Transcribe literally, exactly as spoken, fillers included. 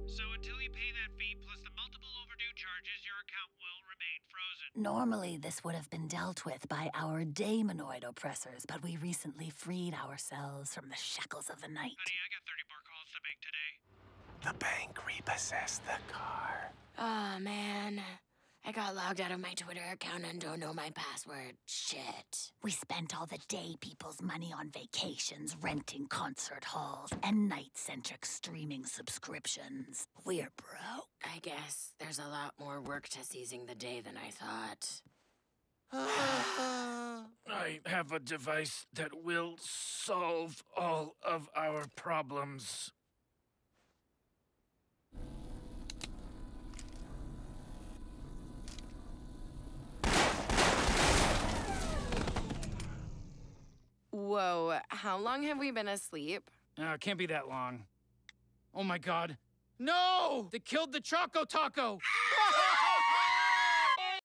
So until you pay that fee plus the multiple overdue charges, your account will remain frozen. Normally, this would have been dealt with by our daemonoid oppressors, but we recently freed ourselves from the shackles of the night. Honey, I got thirty more calls to make today. The bank repossessed the car. Oh, man. I got logged out of my Twitter account and don't know my password. Shit. We spent all the day people's money on vacations, renting concert halls, and night-centric streaming subscriptions. We're broke. I guess there's a lot more work to seizing the day than I thought. I have a device that will solve all of our problems. Whoa, how long have we been asleep? Uh, can't be that long. Oh my god. No! They killed the Choco Taco!